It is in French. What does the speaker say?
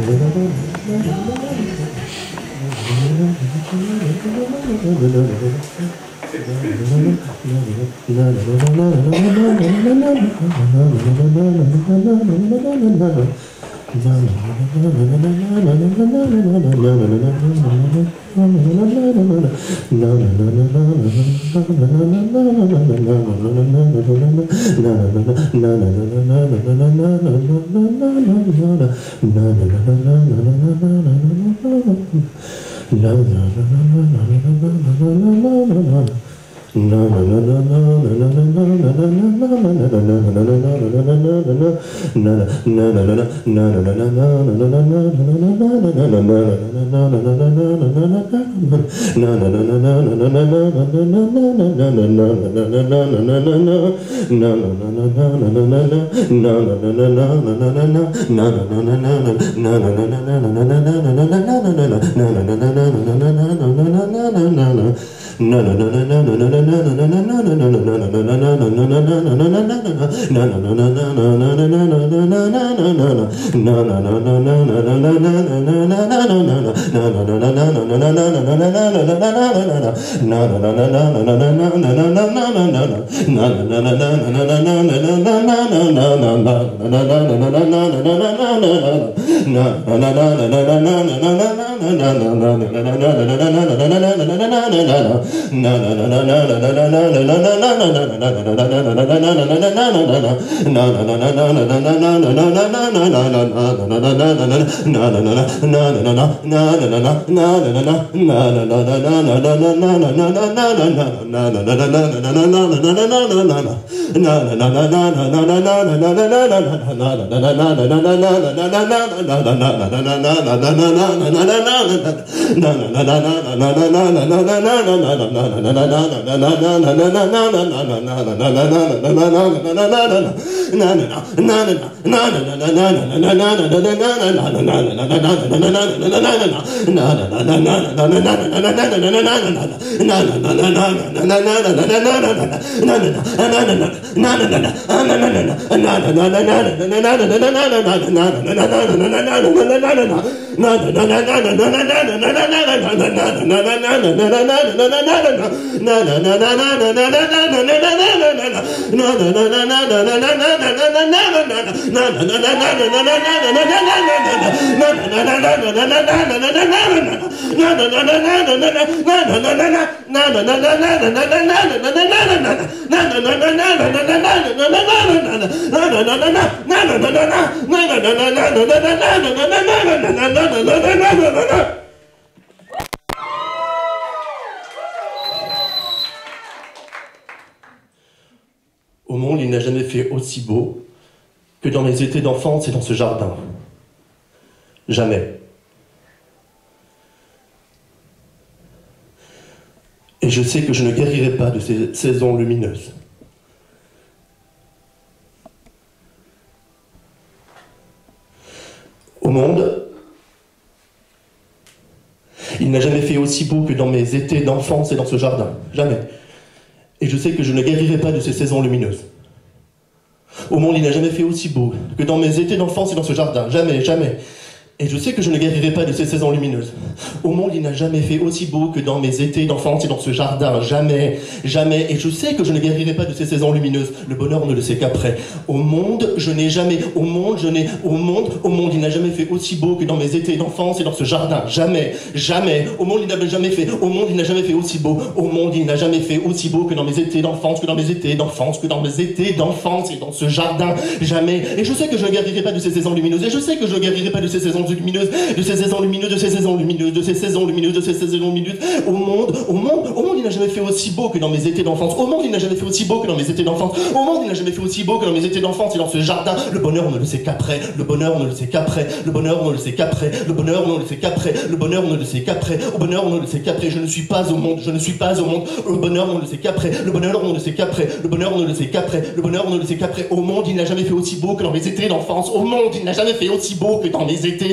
Au monde, il n'a jamais fait aussi beau que dans mes étés d'enfance et dans ce jardin. Jamais. Et je sais que je ne guérirai pas de ces saisons lumineuses. Au monde, il n'a jamais fait aussi beau que dans mes étés d'enfance et dans ce jardin. Jamais. Et je sais que je ne guérirai pas de ces saisons lumineuses. Au monde, il n'a jamais fait aussi beau que dans mes étés d'enfance et dans ce jardin. Jamais, jamais. Et je sais que je ne guérirai pas de ces saisons lumineuses. Au monde, il n'a jamais fait aussi beau que dans mes étés d'enfance et dans ce jardin. Jamais, jamais. Et je sais que je ne guérirai pas de ces saisons lumineuses. Le bonheur ne le sait qu'après. Au monde, je n'ai jamais... Au monde, il n'a jamais fait aussi beau que dans mes étés d'enfance et dans ce jardin. Jamais, jamais. Au monde, il n'a jamais fait... Au monde, il n'a jamais fait aussi beau. Au monde, il n'a jamais fait aussi beau que dans mes étés d'enfance, que dans mes étés d'enfance, que dans mes étés d'enfance et dans ce jardin. Jamais. Et je sais que je ne guérirai pas de ces saisons lumineuses. Et je sais que je ne guérirai pas de ces saisons lumineuses, de ces saisons lumineuses, de ces saisons lumineuses, de ces saisons lumineuses, de ces saisons lumineuses. Au monde, il n'a jamais fait aussi beau que dans mes étés d'enfance. Au monde, il n'a jamais fait aussi beau que dans mes étés d'enfance. Au monde, il n'a jamais fait aussi beau que dans mes étés d'enfance et dans ce jardin. Le bonheur ne le sait qu'après. Le bonheur ne le sait qu'après. Le bonheur ne le sait qu'après. Le bonheur ne le sait qu'après. Le bonheur ne le sait qu'après. Au bonheur ne le sait qu'après. Je ne suis pas au monde. Je ne suis pas au monde. Le bonheur ne le sait qu'après. Le bonheur ne le sait qu'après. Le bonheur ne le sait qu'après. Le bonheur ne le sait qu'après. Au monde, il n'a jamais fait aussi beau que dans mes étés d'enfance. Au monde, il n'a jamais fait aussi beau que dans mes étés